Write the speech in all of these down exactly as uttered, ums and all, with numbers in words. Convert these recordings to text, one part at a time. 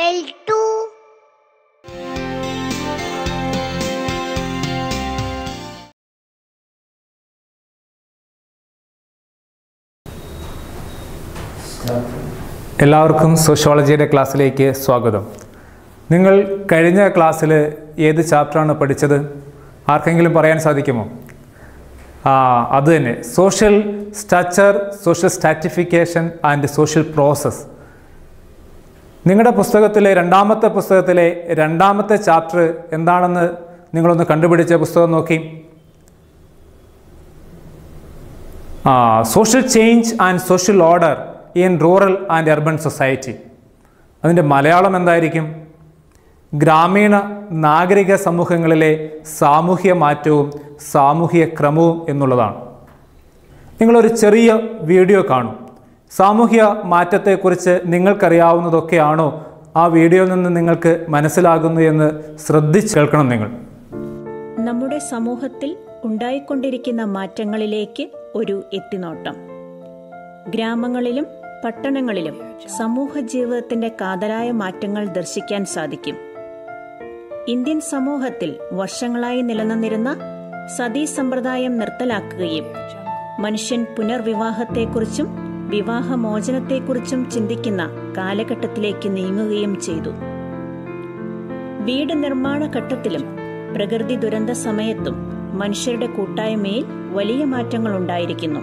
L two. എല്ലാവർക്കും സോഷ്യോളജിയുടെ ക്ലാസ്സിലേക്ക് സ്വാഗതം. നിങ്ങൾ കഴിഞ്ഞ ക്ലാസ്സിൽ ഏത് ചാപ്റ്ററാണ് പഠിച്ചത്? ആർക്കെങ്കിലും പറയാൻ സാധിക്കുമോ? ആ അത് തന്നെ, social structure, social stratification and social process. നിങ്ങളുടെ പുസ്തകത്തിലെ രണ്ടാമത്തെ പുസ്തകത്തിലെ രണ്ടാമത്തെ ചാപ്റ്റർ എന്താണെന്ന് നിങ്ങളൊന്ന് കണ്ടുപിടിച്ച പുസ്തകം നോക്കി. ആ social change and social order in rural and urban society. അതിൻ്റെ മലയാളം എന്തായിരിക്കും? ഗ്രാമീണ നാഗരിക സമൂഹങ്ങളിലെ സാമൂഹ്യ മാറ്റവും സാമൂഹ്യ ക്രമവും എന്നുള്ളതാണ്. നിങ്ങളൊരു ചെറിയ വീഡിയോ കാണും. സാമൂഹ്യ മാറ്റത്തെക്കുറിച്ച് നിങ്ങൾക്കറിയാവുന്നതൊക്കെയാണോ ആ വീഡിയോയിൽ നിന്ന് നിങ്ങൾക്ക് മനസ്സിലാകുന്നു എന്ന് ശ്രദ്ധിച്ച് കേൾക്കണം നിങ്ങൾ. നമ്മുടെ സമൂഹത്തിൽ ഉണ്ടായിക്കൊണ്ടിരിക്കുന്ന മാറ്റങ്ങളിലേക്ക് ഒരു എത്തിനോട്ടം. ഗ്രാമങ്ങളിലും പട്ടണങ്ങളിലും സമൂഹ ജീവിതത്തിന്റെ കാതലായ മാറ്റങ്ങൾ ദർശിക്കാൻ സാധിക്കും. ഇന്ത്യൻ സമൂഹത്തിൽ വർഷങ്ങളായി നിലനിന്നിരുന്ന സതീ സമ്പ്രദായം നിർത്തലാക്കുകയും മനുഷ്യൻ പുനർവിവാഹത്തെക്കുറിച്ചും വിവാഹമോചനത്തെക്കുറിച്ചും ചിന്തിക്കുന്ന കാലഘട്ടത്തിലേക്ക് നീങ്ങുകയും ചെയ്തു. വീട് നിർമ്മാണ ഘട്ടത്തിലും പ്രകൃതി ദുരന്ത സമയത്തും മനുഷ്യരുടെ കൂട്ടായ്മയിൽ വലിയ മാറ്റങ്ങൾ ഉണ്ടായിരിക്കുന്നു.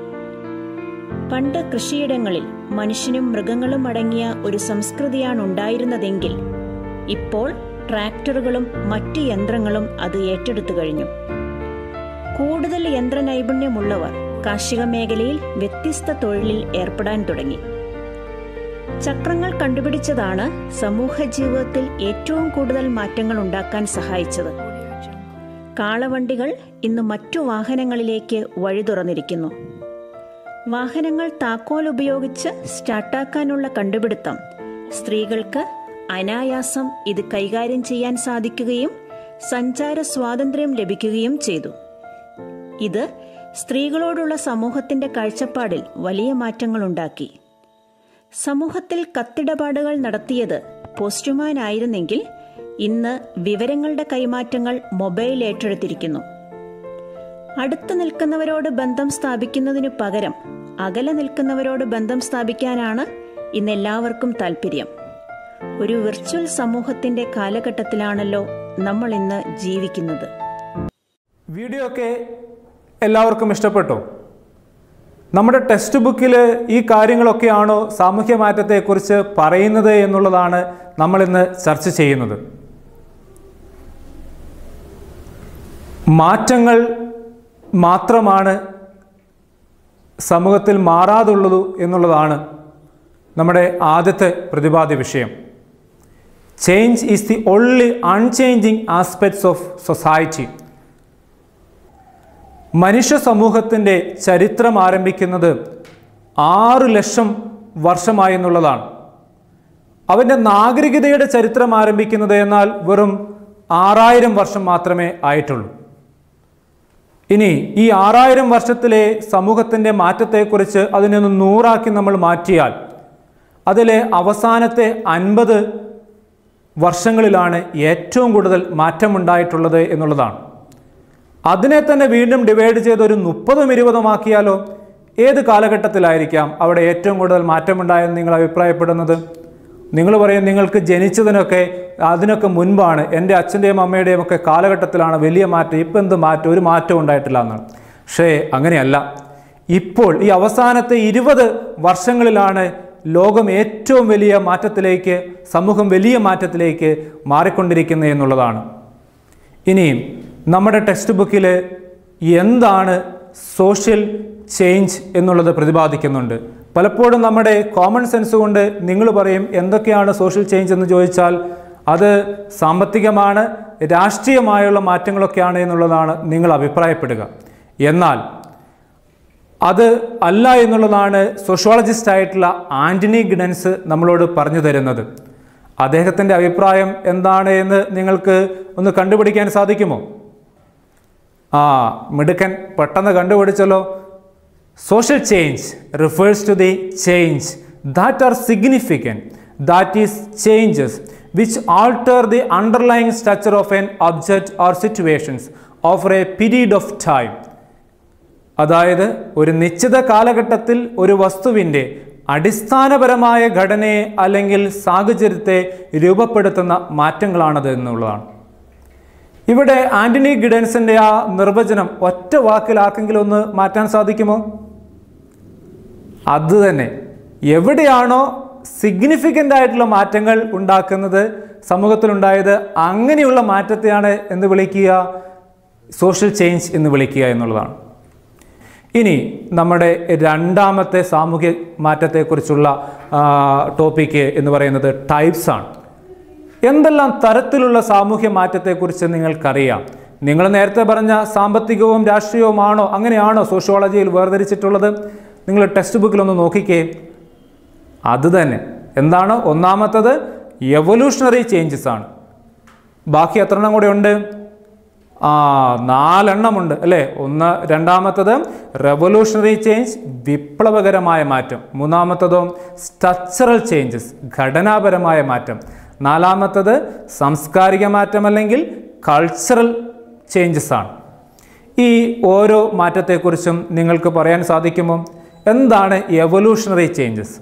പണ്ട് കൃഷിയിടങ്ങളിൽ മനുഷ്യനും മൃഗങ്ങളും അടങ്ങിയ ഒരു സംസ്കൃതിയാണ് ഉണ്ടായിരുന്നതെങ്കിൽ ഇപ്പോൾ ട്രാക്ടറുകളും മറ്റ് യന്ത്രങ്ങളും അത് ഏറ്റെടുത്തു കഴിഞ്ഞു. കൂടുതൽ യന്ത്ര നൈപുണ്യമുള്ളവർ കാർഷിക മേഖലയിൽ വ്യത്യസ്ത തൊഴിലിൽ ഏർപ്പെടാൻ തുടങ്ങി. ചക്രങ്ങൾ കണ്ടുപിടിച്ചതാണ് സമൂഹ ജീവിതത്തിൽ ഏറ്റവും കൂടുതൽ മാറ്റങ്ങൾ ഉണ്ടാക്കാൻ സഹായിച്ചത്. കാളവണ്ടികൾ ഇന്ന് മറ്റു വാഹനങ്ങളിലേക്ക് വഴി തുറന്നിരിക്കുന്നു. വാഹനങ്ങൾ താക്കോൽ ഉപയോഗിച്ച് സ്റ്റാർട്ടാക്കാനുള്ള കണ്ടുപിടുത്തം സ്ത്രീകൾക്ക് അനായാസം ഇത് കൈകാര്യം ചെയ്യാൻ സാധിക്കുകയും സഞ്ചാര സ്വാതന്ത്ര്യം ലഭിക്കുകയും ചെയ്തു. ഇത് സ്ത്രീകളോടുള്ള സമൂഹത്തിന്റെ കാഴ്ചപ്പാടിൽ വലിയ മാറ്റങ്ങൾ ഉണ്ടാക്കി. സമൂഹത്തിൽ കത്തിടപാടുകൾ നടത്തിയത് പോസ്റ്റ്മാൻ ആയിരുന്നെങ്കിൽ ഇന്ന് വിവരങ്ങളുടെ കൈമാറ്റങ്ങൾ മൊബൈൽ ഏറ്റെടുത്തിരിക്കുന്നു. അടുത്ത് നിൽക്കുന്നവരോട് ബന്ധം സ്ഥാപിക്കുന്നതിനു പകരം അകലെ നിൽക്കുന്നവരോട് ബന്ധം സ്ഥാപിക്കാനാണ് ഇന്ന് എല്ലാവർക്കും താല്പര്യം. ഒരു വിർച്വൽ സമൂഹത്തിന്റെ കാലഘട്ടത്തിലാണല്ലോ നമ്മൾ ഇന്ന് ജീവിക്കുന്നത്. വീഡിയോ ഒക്കെ എല്ലാവർക്കും ഇഷ്ടപ്പെട്ടോ? നമ്മുടെ ടെക്സ്റ്റ് ബുക്കിൽ ഈ കാര്യങ്ങളൊക്കെയാണോ സാമൂഹ്യ മാറ്റത്തെക്കുറിച്ച് പറയുന്നത് എന്നുള്ളതാണ് നമ്മളിന്ന് ചർച്ച ചെയ്യുന്നത്. മാറ്റങ്ങൾ മാത്രമാണ് സമൂഹത്തിൽ മാറാതുള്ളൂ എന്നുള്ളതാണ് നമ്മുടെ ആദ്യത്തെ പ്രതിപാദ്യ വിഷയം. Change is the only unchanging aspects of society. മനുഷ്യ സമൂഹത്തിൻ്റെ ചരിത്രം ആരംഭിക്കുന്നത് ആറ് ലക്ഷം വർഷമായി എന്നുള്ളതാണ്. അവൻ്റെ നാഗരികതയുടെ ചരിത്രം ആരംഭിക്കുന്നത് എന്നാൽ വെറും ആറായിരം വർഷം മാത്രമേ ആയിട്ടുള്ളൂ. ഇനി ഈ ആറായിരം വർഷത്തിലെ സമൂഹത്തിൻ്റെ മാറ്റത്തെക്കുറിച്ച് അതിനൊന്ന് നൂറാക്കി നമ്മൾ മാറ്റിയാൽ അതിലെ അവസാനത്തെ അൻപത് വർഷങ്ങളിലാണ് ഏറ്റവും കൂടുതൽ മാറ്റമുണ്ടായിട്ടുള്ളത് എന്നുള്ളതാണ്. അതിനെ തന്നെ വീണ്ടും ഡിവൈഡ് ചെയ്ത് ഒരു മുപ്പതും ഇരുപതും ആക്കിയാലോ ഏത് കാലഘട്ടത്തിലായിരിക്കാം അവിടെ ഏറ്റവും കൂടുതൽ മാറ്റമുണ്ടായെന്ന് നിങ്ങൾ അഭിപ്രായപ്പെടുന്നത്? നിങ്ങൾ പറയും നിങ്ങൾക്ക് ജനിച്ചതിനൊക്കെ അതിനൊക്കെ മുൻപാണ്, എൻ്റെ അച്ഛൻ്റെയും അമ്മയുടെയും ഒക്കെ കാലഘട്ടത്തിലാണ് വലിയ മാറ്റം, ഇപ്പം എന്ത് മാറ്റം, ഒരു മാറ്റം ഉണ്ടായിട്ടില്ല എന്നാണ്. പക്ഷേ അങ്ങനെയല്ല. ഇപ്പോൾ ഈ അവസാനത്തെ ഇരുപത് വർഷങ്ങളിലാണ് ലോകം ഏറ്റവും വലിയ മാറ്റത്തിലേക്ക്, സമൂഹം വലിയ മാറ്റത്തിലേക്ക് മാറിക്കൊണ്ടിരിക്കുന്നത് എന്നുള്ളതാണ്. ഇനിയും നമ്മുടെ ടെക്സ്റ്റ് ബുക്കിൽ എന്താണ് സോഷ്യൽ ചേഞ്ച് എന്നുള്ളത് പ്രതിപാദിക്കുന്നുണ്ട്. പലപ്പോഴും നമ്മുടെ കോമൺ സെൻസ് കൊണ്ട് നിങ്ങൾ പറയും എന്തൊക്കെയാണ് സോഷ്യൽ ചേഞ്ച് എന്ന് ചോദിച്ചാൽ അത് സാമ്പത്തികമാണ്, രാഷ്ട്രീയമായുള്ള മാറ്റങ്ങളൊക്കെയാണ് എന്നുള്ളതാണ് നിങ്ങൾ അഭിപ്രായപ്പെടുക. എന്നാൽ അത് അല്ല എന്നുള്ളതാണ് സോഷ്യോളജിസ്റ്റ് ആയിട്ടുള്ള ആൻ്റണി ഗിഡൻസ് നമ്മളോട് പറഞ്ഞു തരുന്നത്. അദ്ദേഹത്തിൻ്റെ അഭിപ്രായം എന്താണ് എന്ന് നിങ്ങൾക്ക് ഒന്ന് കണ്ടുപിടിക്കാൻ സാധിക്കുമോ? ആ മിടുക്കൻ, പെട്ടെന്ന് കണ്ടുപിടിച്ചല്ലോ. Social change refers to the change that are significant that is changes which alter the underlying structure of an object or situations over a period of time. അതായത് ഒരു നിശ്ചിത കാലഘട്ടത്തിൽ ഒരു വസ്തുവിൻ്റെ അടിസ്ഥാനപരമായ ഘടനയെ അല്ലെങ്കിൽ സാഹചര്യത്തെ രൂപപ്പെടുത്തുന്ന മാറ്റങ്ങളാണത് എന്നുള്ളതാണ്. ഇവിടെ ആന്റണി ഗിഡൻസിൻ്റെ ആ നിർവചനം ഒറ്റ വാക്കിൽ ആർക്കെങ്കിലും ഒന്ന് മാറ്റാൻ സാധിക്കുമോ? അത് തന്നെ, എവിടെയാണോ സിഗ്നിഫിക്കൻ്റ് ആയിട്ടുള്ള മാറ്റങ്ങൾ ഉണ്ടാക്കുന്നത് സമൂഹത്തിലുണ്ടായത്, അങ്ങനെയുള്ള മാറ്റത്തെയാണ് എന്ന് വിളിക്കുക, സോഷ്യൽ ചേഞ്ച് എന്ന് വിളിക്കുക എന്നുള്ളതാണ്. ഇനി നമ്മുടെ രണ്ടാമത്തെ സാമൂഹ്യ മാറ്റത്തെക്കുറിച്ചുള്ള ടോപ്പിക്ക് എന്ന് പറയുന്നത് ടൈപ്സ് ആണ്. എന്തെല്ലാം തരത്തിലുള്ള സാമൂഹ്യ മാറ്റത്തെക്കുറിച്ച് നിങ്ങൾക്കറിയാം? നിങ്ങൾ നേരത്തെ പറഞ്ഞ സാമ്പത്തികവും രാഷ്ട്രീയവുമാണോ, അങ്ങനെയാണോ സോഷ്യോളജിയിൽ വേർതിരിച്ചിട്ടുള്ളത്? നിങ്ങൾ ടെക്സ്റ്റ് ബുക്കിലൊന്ന് നോക്കിക്കേ. അത് തന്നെ. എന്താണ് ഒന്നാമത്തത്? എവല്യൂഷണറി ചേഞ്ചസ് ആണ്. ബാക്കി എത്ര എണ്ണം കൂടെ ഉണ്ട്? ആ നാലെണ്ണമുണ്ട് അല്ലേ? ഒന്ന് രണ്ടാമത്തത് റെവല്യൂഷണറി ചേഞ്ച്, വിപ്ലവകരമായ മാറ്റം. മൂന്നാമത്തതോ സ്ട്രക്ചറൽ ചേഞ്ചസ്, ഘടനാപരമായ മാറ്റം. നാലാമത്തത് സാംസ്കാരിക മാറ്റം അല്ലെങ്കിൽ കൾച്ചറൽ ചേഞ്ചസ് ആണ്. ഈ ഓരോ മാറ്റത്തെക്കുറിച്ചും നിങ്ങൾക്ക് പറയാൻ സാധിക്കുമോ? എന്താണ് എവല്യൂഷണറി ചേഞ്ചസ്?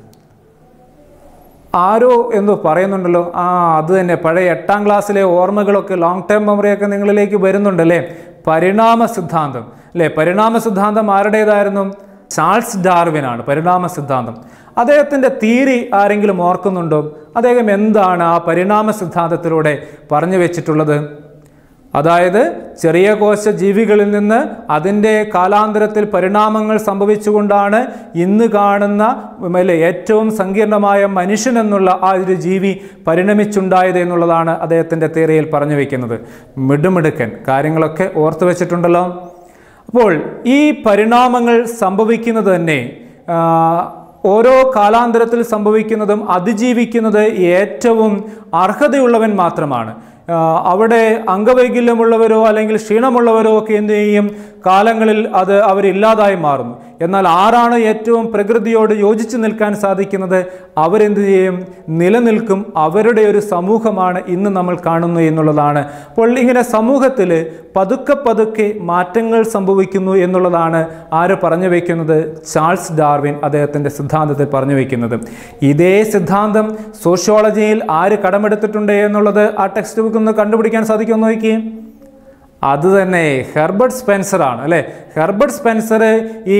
ആരോ എന്തോ പറയുന്നുണ്ടല്ലോ. ആ അത് തന്നെ, പഴയ എട്ടാം ക്ലാസ്സിലെ ഓർമ്മകളൊക്കെ, ലോങ് ടേം മെമ്മറിയൊക്കെ നിങ്ങളിലേക്ക് വരുന്നുണ്ടല്ലേ. പരിണാമ സിദ്ധാന്തം അല്ലേ? പരിണാമ സിദ്ധാന്തം ആരുടേതായിരുന്നു? ചാൾസ് ഡാർവിൻ ആണ് പരിണാമ സിദ്ധാന്തം. അദ്ദേഹത്തിൻ്റെ തിയറി ആരെങ്കിലും ഓർക്കുന്നുണ്ടോ? അദ്ദേഹം എന്താണ് ആ പരിണാമ സിദ്ധാന്തത്തിലൂടെ പറഞ്ഞു വെച്ചിട്ടുള്ളത്? അതായത് ചെറിയ കോശ ജീവികളിൽ നിന്ന് അതിൻ്റെ കാലാന്തരത്തിൽ പരിണാമങ്ങൾ സംഭവിച്ചുകൊണ്ടാണ് ഇന്ന് കാണുന്ന അല്ലെ ഏറ്റവും സങ്കീർണമായ മനുഷ്യൻ എന്നുള്ള ആ ഒരു ജീവി പരിണമിച്ചുണ്ടായത് എന്നുള്ളതാണ് അദ്ദേഹത്തിൻ്റെ തിയറിയിൽ പറഞ്ഞു വയ്ക്കുന്നത്. മിടുമിടുക്കൻ, കാര്യങ്ങളൊക്കെ ഓർത്തു വെച്ചിട്ടുണ്ടല്ലോ. അപ്പോൾ ഈ പരിണാമങ്ങൾ സംഭവിക്കുന്നത് തന്നെ ഓരോ കാലാന്തരത്തിൽ സംഭവിക്കുന്നതും അതിജീവിക്കുന്നത് ഏറ്റവും അർഹതയുള്ളവൻ മാത്രമാണ്. അവിടെ അംഗവൈകല്യമുള്ളവരോ അല്ലെങ്കിൽ ക്ഷീണമുള്ളവരോ ഒക്കെ എന്ത് ചെയ്യും? കാലങ്ങളിൽ അത് അവരില്ലാതായി മാറുന്നു. എന്നാൽ ആരാണ് ഏറ്റവും പ്രകൃതിയോട് യോജിച്ച് നിൽക്കാൻ സാധിക്കുന്നത്? അവരെന്ത് ചെയ്യും? നിലനിൽക്കും. അവരുടെ ഒരു സമൂഹമാണ് ഇന്ന് നമ്മൾ കാണുന്നു എന്നുള്ളതാണ്. അപ്പോൾ ഇങ്ങനെ സമൂഹത്തിൽ പതുക്കെ പതുക്കെ മാറ്റങ്ങൾ സംഭവിക്കുന്നു എന്നുള്ളതാണ് ആര് പറഞ്ഞു വയ്ക്കുന്നത്? ചാൾസ് ഡാർവിൻ അദ്ദേഹത്തിൻ്റെ സിദ്ധാന്തത്തിൽ പറഞ്ഞു വയ്ക്കുന്നത്. ഇതേ സിദ്ധാന്തം സോഷ്യോളജിയിൽ ആര് കടമെടുത്തിട്ടുണ്ട് എന്നുള്ളത് ആ ടെക്സ്റ്റ് ബുക്ക് ഒന്ന് കണ്ടുപിടിക്കാൻ സാധിക്കുമെന്ന് നോക്കിയേ. അത് തന്നെ ഹെർബർട്ട് സ്പെൻസർ ആണ് അല്ലേ? ഹെർബർട്ട് സ്പെൻസർ ഈ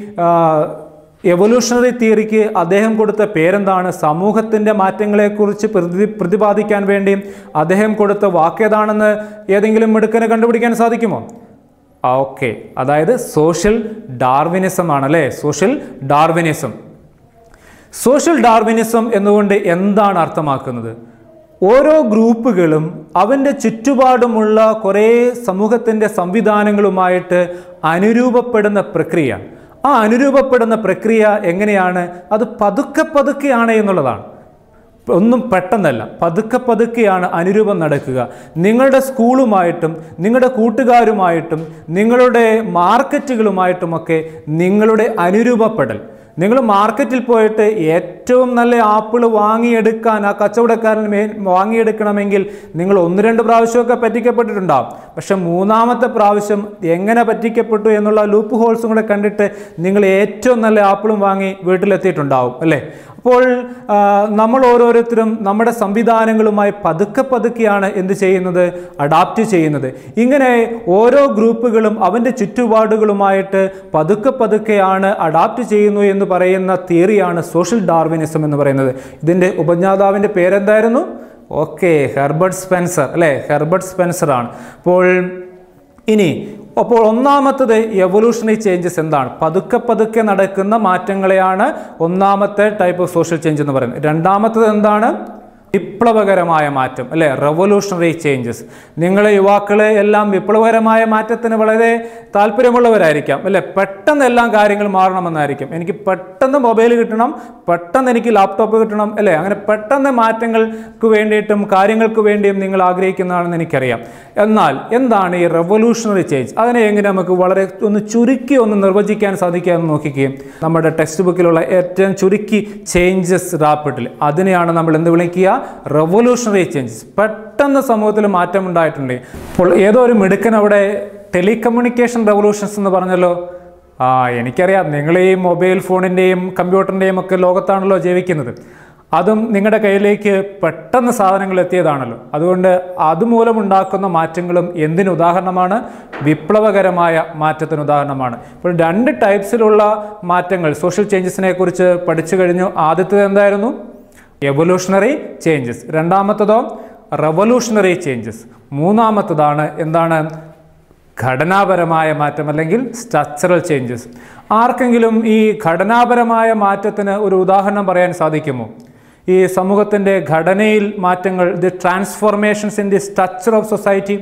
എവല്യൂഷണറി തിയറിക്ക് അദ്ദേഹം കൊടുത്ത പേരെന്താണ്? സമൂഹത്തിൻ്റെ മാറ്റങ്ങളെക്കുറിച്ച് പ്രതി പ്രതിപാദിക്കാൻ വേണ്ടി അദ്ദേഹം കൊടുത്ത വാക്കേതാണെന്ന് ഏതെങ്കിലും മിടുക്കനെ കണ്ടുപിടിക്കാൻ സാധിക്കുമോ? ഓക്കെ, അതായത് സോഷ്യൽ ഡാർവിനിസം ആണ് അല്ലേ? Social Darwinism. സോഷ്യൽ ഡാർവിനിസം എന്നുകൊണ്ട് എന്താണ് അർത്ഥമാക്കുന്നത്? ഓരോ ഗ്രൂപ്പുകളും അവൻ്റെ ചുറ്റുപാടുമുള്ള കുറേ സമൂഹത്തിൻ്റെ സംവിധാനങ്ങളുമായിട്ട് അനുരൂപപ്പെടുന്ന പ്രക്രിയ. ആ അനുരൂപപ്പെടുന്ന പ്രക്രിയ എങ്ങനെയാണ്? അത് പതുക്കെ പതുക്കെയാണ് എന്നുള്ളതാണ്. ഒന്നും പെട്ടെന്നല്ല, പതുക്കെ പതുക്കെയാണ് അനുരൂപം നടക്കുക. നിങ്ങളുടെ സ്കൂളുമായിട്ടും നിങ്ങളുടെ കൂട്ടുകാരുമായിട്ടും നിങ്ങളുടെ മാർക്കറ്റുകളുമായിട്ടുമൊക്കെ നിങ്ങളുടെ അനുരൂപപ്പെടൽ. നിങ്ങൾ മാർക്കറ്റിൽ പോയിട്ട് ഏറ്റവും നല്ല ആപ്പിൾ വാങ്ങിയെടുക്കാൻ ആ കച്ചവടക്കാരൻ മേ വാങ്ങിയെടുക്കണമെങ്കിൽ നിങ്ങൾ ഒന്ന് രണ്ട് പ്രാവശ്യമൊക്കെ പറ്റിക്കപ്പെട്ടിട്ടുണ്ടാവും. പക്ഷെ മൂന്നാമത്തെ പ്രാവശ്യം എങ്ങനെ പറ്റിക്കപ്പെട്ടു എന്നുള്ള ലൂപ്പ് ഹോൾസും കൂടെ കണ്ടിട്ട് നിങ്ങൾ ഏറ്റവും നല്ല ആപ്പിളും വാങ്ങി വീട്ടിലെത്തിയിട്ടുണ്ടാവും അല്ലേ? അപ്പോൾ നമ്മൾ ഓരോരുത്തരും നമ്മുടെ സംവിധാനങ്ങളുമായി പതുക്കെ പതുക്കെയാണ് എന്ത് ചെയ്യുന്നത്? അഡാപ്റ്റ് ചെയ്യുന്നത്. ഇങ്ങനെ ഓരോ ഗ്രൂപ്പുകളും അവൻ്റെ ചുറ്റുപാടുകളുമായിട്ട് പതുക്കെ പതുക്കെയാണ് അഡാപ്റ്റ് ചെയ്യുന്നു എന്ന് പറയുന്ന തിയറിയാണ് സോഷ്യൽ ഡാർവിനിസം എന്ന് പറയുന്നത്. ഇതിൻ്റെ ഉപജ്ഞാതാവിൻ്റെ പേരെന്തായിരുന്നു? ഓക്കെ, ഹെർബർട്ട് സ്പെൻസർ അല്ലേ? ഹെർബർട്ട് സ്പെൻസർ ആണ്. അപ്പോൾ ഇനി അപ്പോൾ ഒന്നാമത്തത് എവല്യൂഷണറി ചേഞ്ചസ് എന്താണ്? പതുക്കെ പതുക്കെ നടക്കുന്ന മാറ്റങ്ങളെയാണ് ഒന്നാമത്തെ ടൈപ്പ് ഓഫ് സോഷ്യൽ ചേഞ്ച് എന്ന് പറയുന്നത്. രണ്ടാമത്തത് എന്താണ്? വിപ്ലവകരമായ മാറ്റം അല്ലേ, റെവല്യൂഷണറി ചേഞ്ചസ്. നിങ്ങളെ യുവാക്കളെ എല്ലാം വിപ്ലവകരമായ മാറ്റത്തിന് വളരെ താല്പര്യമുള്ളവരായിരിക്കാം അല്ലേ. പെട്ടെന്ന് എല്ലാം കാര്യങ്ങൾ മാറണമെന്നായിരിക്കും. എനിക്ക് പെട്ടെന്ന് മൊബൈൽ കിട്ടണം, പെട്ടെന്ന് എനിക്ക് ലാപ്ടോപ്പ് കിട്ടണം അല്ലേ. അങ്ങനെ പെട്ടെന്ന് മാറ്റങ്ങൾക്ക് വേണ്ടിയിട്ടും കാര്യങ്ങൾക്ക് വേണ്ടിയും നിങ്ങൾ ആഗ്രഹിക്കുന്നതാണെന്ന് എനിക്കറിയാം. എന്നാൽ എന്താണ് ഈ റെവല്യൂഷണറി ചേഞ്ച്? അതിനെ എങ്ങനെ നമുക്ക് വളരെ ഒന്ന് ചുരുക്കി ഒന്ന് നിർവചിക്കാൻ സാധിക്കാമെന്ന് നോക്കിക്കുകയും നമ്മുടെ ടെക്സ്റ്റ് ബുക്കിലുള്ള ഏറ്റവും ചുരുക്കി ചേഞ്ചസ് റാപ്പിഡിൽ അതിനെയാണ് നമ്മൾ എന്ത് വിളിക്കുക? Revolutionary changes. പെട്ടെന്ന് സമൂഹത്തിൽ മാറ്റം ഉണ്ടായിട്ടുണ്ട്. അപ്പോൾ ഏതോ ഒരു മിടുക്കൻ അവിടെ ടെലികമ്മ്യൂണിക്കേഷൻ റെവല്യൂഷൻസ് എന്ന് പറഞ്ഞല്ലോ. ആ എനിക്കറിയാം, നിങ്ങൾ ഈ മൊബൈൽ ഫോണിൻ്റെയും കമ്പ്യൂട്ടറിൻ്റെയും ഒക്കെ ലോകത്താണല്ലോ ജീവിക്കുന്നത്. അതും നിങ്ങളുടെ കയ്യിലേക്ക് പെട്ടെന്ന് സാധനങ്ങൾ എത്തിയതാണല്ലോ. അതുകൊണ്ട് അതുമൂലമുണ്ടാക്കുന്ന മാറ്റങ്ങളും എന്തിന് ഉദാഹരണമാണ്? വിപ്ലവകരമായ മാറ്റത്തിന് ഉദാഹരണമാണ്. ഇപ്പോൾ രണ്ട് ടൈപ്സിലുള്ള മാറ്റങ്ങൾ സോഷ്യൽ ചേഞ്ചസിനെ കുറിച്ച് പഠിച്ചു കഴിഞ്ഞു. ആദ്യത്തേത് എന്തായിരുന്നു? Evolutionary changes. രണ്ടാമത്തതോ റെവല്യൂഷണറി ചേഞ്ചസ്. മൂന്നാമത്തതാണ് എന്താണ്? ഘടനാപരമായ മാറ്റം അല്ലെങ്കിൽ സ്ട്രക്ചറൽ ചേഞ്ചസ്. ആർക്കെങ്കിലും ഈ ഘടനാപരമായ മാറ്റത്തിന് ഒരു ഉദാഹരണം പറയാൻ സാധിക്കുമോ? ഈ സമൂഹത്തിൻ്റെ ഘടനയിൽ മാറ്റങ്ങൾ, the transformations in the structure of society.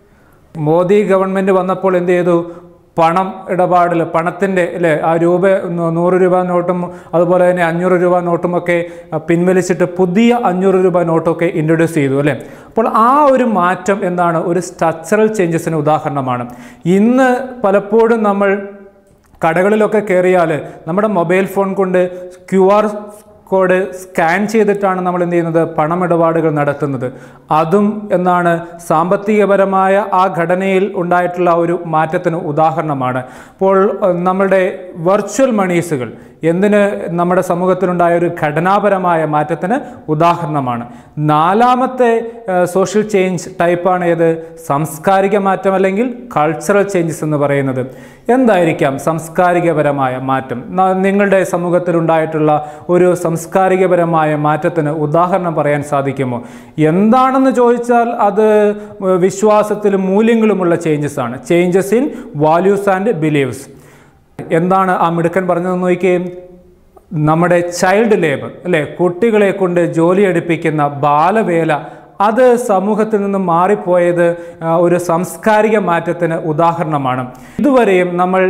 Modi government വന്നപ്പോൾ എന്ത് ചെയ്തു? പണം ഇടപാടിൽ പണത്തിൻ്റെ അല്ലേ ആ രൂപ നൂറ് രൂപ നോട്ടും അതുപോലെ തന്നെ അഞ്ഞൂറ് രൂപ നോട്ടുമൊക്കെ പിൻവലിച്ചിട്ട് പുതിയ അഞ്ഞൂറ് രൂപ നോട്ടൊക്കെ ഇൻട്രൊഡ്യൂസ് ചെയ്തു അല്ലേ. അപ്പോൾ ആ ഒരു മാറ്റം എന്താണ്? ഒരു സ്ട്രക്ചറൽ ചേഞ്ചസിന് ഉദാഹരണമാണ്. ഇന്ന് പലപ്പോഴും നമ്മൾ കടകളിലൊക്കെ കയറിയാൽ നമ്മുടെ മൊബൈൽ ഫോൺ കൊണ്ട് ക്യു ആർ കോഡ് സ്കാൻ ചെയ്തിട്ടാണ് നമ്മൾ എന്ത് ചെയ്യുന്നത്? പണമിടപാടുകൾ നടത്തുന്നത്. അതും എന്നാണ് സാമ്പത്തികപരമായ ആ ഘടനയിൽ ഉണ്ടായിട്ടുള്ള ഒരു മാറ്റത്തിന് ഉദാഹരണമാണ്. അപ്പോൾ നമ്മുടെ വെർച്വൽ മണീസുകൾ എന്തിന് നമ്മുടെ സമൂഹത്തിലുണ്ടായ ഒരു ഘടനാപരമായ മാറ്റത്തിന് ഉദാഹരണമാണ്. നാലാമത്തെ സോഷ്യൽ ചേഞ്ച് ടൈപ്പാണ് ഏത്? സാംസ്കാരിക മാറ്റം അല്ലെങ്കിൽ കൾച്ചറൽ ചേഞ്ചസ് എന്ന് പറയുന്നത്. എന്തായിരിക്കാം സാംസ്കാരികപരമായ മാറ്റം? നിങ്ങളുടെ സമൂഹത്തിലുണ്ടായിട്ടുള്ള ഒരു സാംസ്കാരികപരമായ മാറ്റത്തിന് ഉദാഹരണം പറയാൻ സാധിക്കുമോ? എന്താണെന്ന് ചോദിച്ചാൽ അത് വിശ്വാസത്തിലും മൂല്യങ്ങളുമുള്ള ചേഞ്ചസ് ആണ്. Changes in values and beliefs. എന്താണ് ആ മിടുക്കൻ പറഞ്ഞതെന്ന് നോക്കിയേ. നമ്മുടെ ചൈൽഡ് ലേബർ അല്ലേ, കുട്ടികളെ കൊണ്ട് ജോലി എടുപ്പിക്കുന്ന ബാലവേല, അത് സമൂഹത്തിൽ നിന്ന് മാറിപ്പോയത് ഒരു സാംസ്കാരിക മാറ്റത്തിന് ഉദാഹരണമാണ്. ഇതുവരെയും നമ്മൾ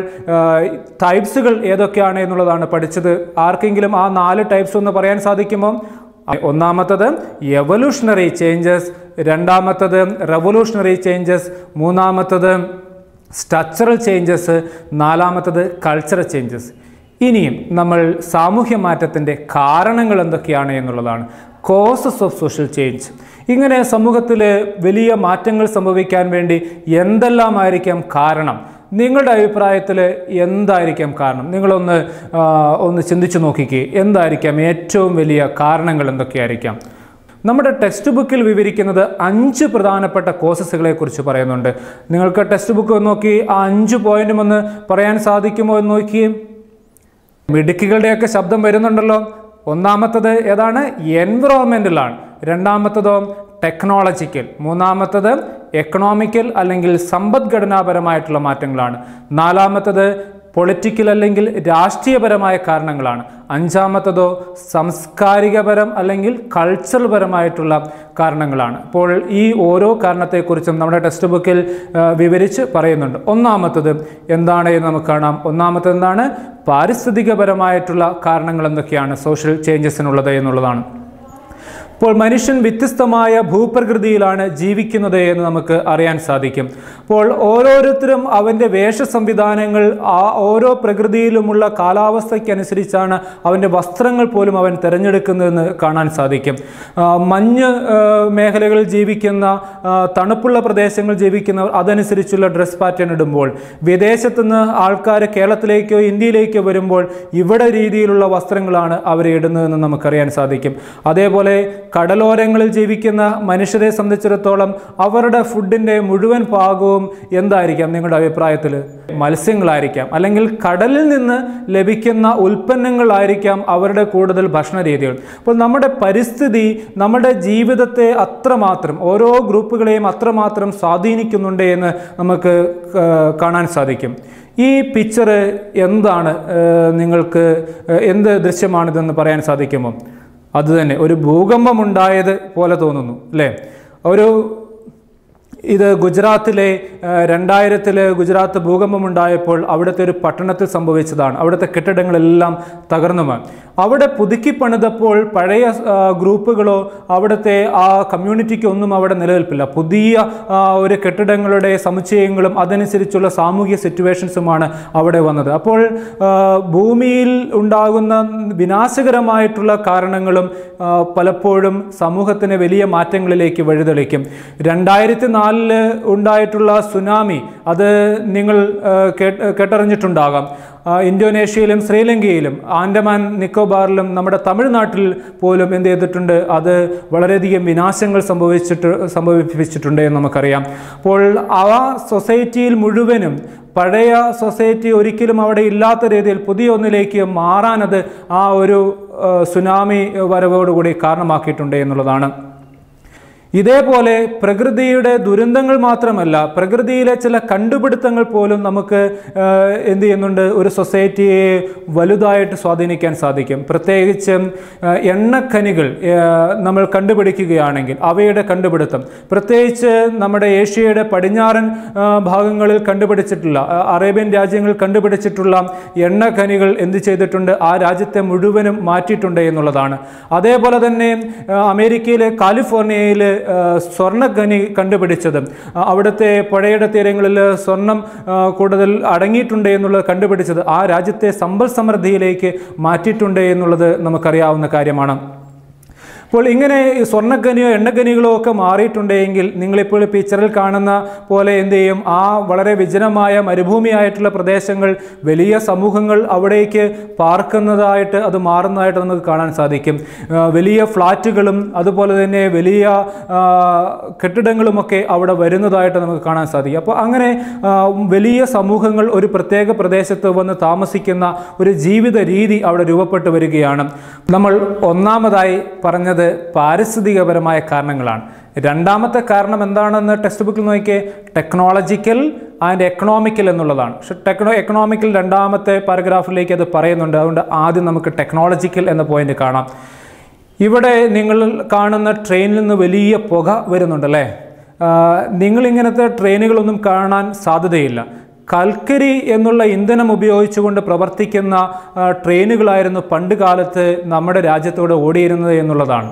ടൈപ്സുകൾ ഏതൊക്കെയാണ് എന്നുള്ളതാണ് പഠിച്ചത്. ആർക്കെങ്കിലും ആ നാല് ടൈപ്സ് ഒന്ന് പറയാൻ സാധിക്കുമോ? ഒന്നാമത്തത് എവല്യൂഷണറി ചേഞ്ചസ്, രണ്ടാമത്തത് റെവല്യൂഷണറി ചേഞ്ചസ്, മൂന്നാമത്തത് സ്ട്രക്ചറൽ ചേഞ്ചസ്, നാലാമത്തത് കൾച്ചറൽ ചേഞ്ചസ്. ഇനിയും നമ്മൾ സാമൂഹ്യ മാറ്റത്തിൻ്റെ കാരണങ്ങൾ എന്തൊക്കെയാണ് എന്നുള്ളതാണ്. Causes of social change. ഇങ്ങനെ സമൂഹത്തിൽ വലിയ മാറ്റങ്ങൾ സംഭവിക്കാൻ വേണ്ടി എന്തെല്ലാമായിരിക്കാം കാരണം? നിങ്ങളുടെ അഭിപ്രായത്തിൽ എന്തായിരിക്കാം കാരണം? നിങ്ങളൊന്ന് ഒന്ന് ചിന്തിച്ചു നോക്കിക്കേ. എന്തായിരിക്കാം ഏറ്റവും വലിയ കാരണങ്ങൾ? എന്തൊക്കെയായിരിക്കാം? നമ്മുടെ ടെക്സ്റ്റ് ബുക്കിൽ വിവരിക്കുന്നത് അഞ്ച് പ്രധാനപ്പെട്ട കോസസുകളെ കുറിച്ച് പറയുന്നുണ്ട്. നിങ്ങൾക്ക് ടെക്സ്റ്റ് ബുക്ക് നോക്കി ആ അഞ്ച് പോയിന്റും ഒന്ന് പറയാൻ സാധിക്കുമോ എന്ന് നോക്കി. മിടുക്കികളുടെയൊക്കെ ശബ്ദം വരുന്നുണ്ടല്ലോ. ഒന്നാമത്തത് ഏതാണ്? എൻവിറോൺമെൻ്റലാണ്. രണ്ടാമത്തതോ ടെക്നോളജിക്കൽ. മൂന്നാമത്തത് എക്കണോമിക്കൽ അല്ലെങ്കിൽ സമ്പദ്ഘടനാപരമായിട്ടുള്ള മാറ്റങ്ങളാണ്. നാലാമത്തത് പൊളിറ്റിക്കൽ അല്ലെങ്കിൽ രാഷ്ട്രീയപരമായ കാരണങ്ങളാണ്. അഞ്ചാമത്തതോ സാംസ്കാരികപരം അല്ലെങ്കിൽ കൾച്ചറൽ പരമായിട്ടുള്ള കാരണങ്ങളാണ്. അപ്പോൾ ഈ ഓരോ കാരണത്തെക്കുറിച്ചും നമ്മുടെ ടെക്സ്റ്റ് ബുക്കിൽ വിവരിച്ച് പറയുന്നുണ്ട്. ഒന്നാമത്തത് എന്താണ് എന്ന് നമുക്ക് കാണാം. ഒന്നാമത്തത് എന്താണ്? പാരിസ്ഥിതികപരമായിട്ടുള്ള കാരണങ്ങൾ എന്തൊക്കെയാണ് സോഷ്യൽ ചേഞ്ചസിനുള്ളത് എന്നുള്ളതാണ്. അപ്പോൾ മനുഷ്യൻ വ്യത്യസ്തമായ ഭൂപ്രകൃതിയിലാണ് ജീവിക്കുന്നത് എന്ന് നമുക്ക് അറിയാൻ സാധിക്കും. അപ്പോൾ ഓരോരുത്തരും അവൻ്റെ വേഷ സംവിധാനങ്ങൾ ആ ഓരോ പ്രകൃതിയിലുമുള്ള കാലാവസ്ഥയ്ക്കനുസരിച്ചാണ് അവൻ്റെ വസ്ത്രങ്ങൾ പോലും അവൻ തിരഞ്ഞെടുക്കുന്നതെന്ന് കാണാൻ സാധിക്കും. മഞ്ഞ് മേഖലകളിൽ ജീവിക്കുന്ന, തണുപ്പുള്ള പ്രദേശങ്ങളിൽ ജീവിക്കുന്നവർ അതനുസരിച്ചുള്ള ഡ്രസ് പാറ്റേൺ ഇടുമ്പോൾ, വിദേശത്തുനിന്ന് ആൾക്കാർ കേരളത്തിലേക്കോ ഇന്ത്യയിലേക്കോ വരുമ്പോൾ ഇവിടെ രീതിയിലുള്ള വസ്ത്രങ്ങളാണ് അവർ ഇടുന്നതെന്ന് നമുക്കറിയാൻ സാധിക്കും. അതേപോലെ കടലോരങ്ങളിൽ ജീവിക്കുന്ന മനുഷ്യരെ സംബന്ധിച്ചിടത്തോളം അവരുടെ ഫുഡിൻ്റെ മുഴുവൻ പാകവും എന്തായിരിക്കാം നിങ്ങളുടെ അഭിപ്രായത്തിൽ? മത്സ്യങ്ങളായിരിക്കാം, അല്ലെങ്കിൽ കടലിൽ നിന്ന് ലഭിക്കുന്ന ഉൽപ്പന്നങ്ങളായിരിക്കാം അവരുടെ കൂടുതൽ ഭക്ഷണ രീതികൾ. അപ്പോൾ നമ്മുടെ പരിസ്ഥിതി നമ്മുടെ ജീവിതത്തെ അത്രമാത്രം, ഓരോ ഗ്രൂപ്പുകളെയും അത്രമാത്രം സ്വാധീനിക്കുന്നുണ്ട് എന്ന് നമുക്ക് കാണാൻ സാധിക്കും. ഈ പിക്ചർ എന്താണ്? നിങ്ങൾക്ക് എന്ത് ദൃശ്യമാണിതെന്ന് പറയാൻ സാധിക്കുമോ? അതുതന്നെ ഒരു ഭൂകമ്പമുണ്ടായത് പോലെ തോന്നുന്നു അല്ലേ? ഒരു ഇത് ഗുജറാത്തിലെ രണ്ടായിരത്തിൽ ഗുജറാത്ത് ഭൂകമ്പമുണ്ടായപ്പോൾ അവിടുത്തെ ഒരു പട്ടണത്തിൽ സംഭവിച്ചതാണ്. അവിടുത്തെ കെട്ടിടങ്ങളെല്ലാം തകർന്നു പോയി. അവിടെ പുതുക്കി പണിതപ്പോൾ പഴയ ഗ്രൂപ്പുകളോ അവിടുത്തെ ആ കമ്മ്യൂണിറ്റിക്ക് ഒന്നും അവിടെ നിലനിൽപ്പില്ല. പുതിയ ഒരു കെട്ടിടങ്ങളുടെ സമുച്ചയങ്ങളും അതനുസരിച്ചുള്ള സാമൂഹിക സിറ്റുവേഷൻസുമാണ് അവിടെ വന്നത്. അപ്പോൾ ഭൂമിയിൽ ഉണ്ടാകുന്ന വിനാശകരമായിട്ടുള്ള കാരണങ്ങളും പലപ്പോഴും സമൂഹത്തിന് വലിയ മാറ്റങ്ങളിലേക്ക് വഴിതെളിക്കും. രണ്ടായിരത്തി നാലില് ഉണ്ടായിട്ടുള്ള സുനാമി അത് നിങ്ങൾ കേട്ടറിഞ്ഞിട്ടുണ്ടാകാം. ഇന്തോനേഷ്യയിലും ശ്രീലങ്കയിലും ആൻഡമാൻ നിക്കോബാറിലും നമ്മുടെ തമിഴ്നാട്ടിൽ പോലും എന്ത് ചെയ്തിട്ടുണ്ട്, അത് വളരെയധികം വിനാശങ്ങൾ സംഭവിച്ചിട്ട് സംഭവിപ്പിച്ചിട്ടുണ്ട് എന്ന് നമുക്കറിയാം. അപ്പോൾ ആ സൊസൈറ്റിയിൽ മുഴുവനും പഴയ സൊസൈറ്റി ഒരിക്കലും അവിടെ ഇല്ലാത്ത രീതിയിൽ പുതിയ ഒന്നിലേക്ക് മാറാനത് ആ ഒരു സുനാമി വരവോടുകൂടി കാരണമാക്കിയിട്ടുണ്ട് എന്നുള്ളതാണ്. ഇതേപോലെ പ്രകൃതിയുടെ ദുരന്തങ്ങൾ മാത്രമല്ല, പ്രകൃതിയിലെ ചില കണ്ടുപിടുത്തങ്ങൾ പോലും നമുക്ക് എന്ത് ചെയ്യുന്നുണ്ട്, ഒരു സൊസൈറ്റിയെ വലുതായിട്ട് സ്വാധീനിക്കാൻ സാധിക്കും. പ്രത്യേകിച്ച് എണ്ണഖനികൾ നമ്മൾ കണ്ടുപിടിക്കുകയാണെങ്കിൽ അവയുടെ കണ്ടുപിടുത്തം, പ്രത്യേകിച്ച് നമ്മുടെ ഏഷ്യയുടെ പടിഞ്ഞാറൻ ഭാഗങ്ങളിൽ കണ്ടുപിടിച്ചിട്ടുള്ള, അറേബ്യൻ രാജ്യങ്ങൾ കണ്ടുപിടിച്ചിട്ടുള്ള എണ്ണഖനികൾ എന്ത് ചെയ്തിട്ടുണ്ട്, ആ രാജ്യത്തെ മുഴുവനും മാറ്റിയിട്ടുണ്ട് എന്നുള്ളതാണ്. അതേപോലെ തന്നെ അമേരിക്കയിലെ കാലിഫോർണിയയിൽ സ്വർണ്ണഖനി കണ്ടുപിടിച്ചത്, അവിടുത്തെ പുഴയുടെ തീരങ്ങളിൽ സ്വർണം കൂടുതൽ അടങ്ങിയിട്ടുണ്ട് എന്നുള്ളത് കണ്ടുപിടിച്ചത് ആ രാജ്യത്തെ സമ്പൽ സമൃദ്ധിയിലേക്ക് മാറ്റിയിട്ടുണ്ട് എന്നുള്ളത് നമുക്കറിയാവുന്ന കാര്യമാണ്. അപ്പോൾ ഇങ്ങനെ സ്വർണ്ണഖനിയോ എണ്ണഖനികളോ ഒക്കെ മാറിയിട്ടുണ്ടെങ്കിൽ നിങ്ങളിപ്പോൾ പിക്ചറിൽ കാണുന്ന പോലെ എന്ത് ചെയ്യും, ആ വളരെ വിജനമായ മരുഭൂമിയായിട്ടുള്ള പ്രദേശങ്ങൾ വലിയ സമൂഹങ്ങൾ അവിടേക്ക് പാർക്കുന്നതായിട്ട് അത് മാറുന്നതായിട്ട് നമുക്ക് കാണാൻ സാധിക്കും. വലിയ ഫ്ലാറ്റുകളും അതുപോലെ തന്നെ വലിയ കെട്ടിടങ്ങളുമൊക്കെ അവിടെ വരുന്നതായിട്ട് നമുക്ക് കാണാൻ സാധിക്കും. അപ്പോൾ അങ്ങനെ വലിയ സമൂഹങ്ങൾ ഒരു പ്രത്യേക പ്രദേശത്ത് വന്ന് താമസിക്കുന്ന ഒരു ജീവിത രീതി അവിടെ രൂപപ്പെട്ടു വരികയാണ്. നമ്മൾ ഒന്നാമതായി പറഞ്ഞത് പാരിസ്ഥിതികപരമായ കാരണങ്ങളാണ്. രണ്ടാമത്തെ കാരണം എന്താണെന്ന് ടെക്സ്റ്റ് ബുക്കിൽ നോക്കിയേ, ടെക്നോളജിക്കൽ ആൻഡ് എക്കണോമിക്കൽ എന്നുള്ളതാണ്. പക്ഷെ ടെക്നോ എക്കണോമിക്കൽ രണ്ടാമത്തെ പാരഗ്രാഫിലേക്ക് അത് പറയുന്നുണ്ട്. അതുകൊണ്ട് ആദ്യം നമുക്ക് ടെക്നോളജിക്കൽ എന്ന പോയിന്റ് കാണാം. ഇവിടെ നിങ്ങൾ കാണുന്ന ട്രെയിനിൽ നിന്ന് വലിയ പുക വരുന്നുണ്ടല്ലേ. നിങ്ങളിങ്ങനത്തെ ട്രെയിനുകളൊന്നും കാണാൻ സാധ്യതയില്ല. കൽക്കരി എന്നുള്ള ഇന്ധനം ഉപയോഗിച്ചുകൊണ്ട് പ്രവർത്തിക്കുന്ന ട്രെയിനുകളായിരുന്നു പണ്ട് കാലത്ത് നമ്മുടെ രാജ്യത്തോടെ ഓടിയിരുന്നത് എന്നുള്ളതാണ്.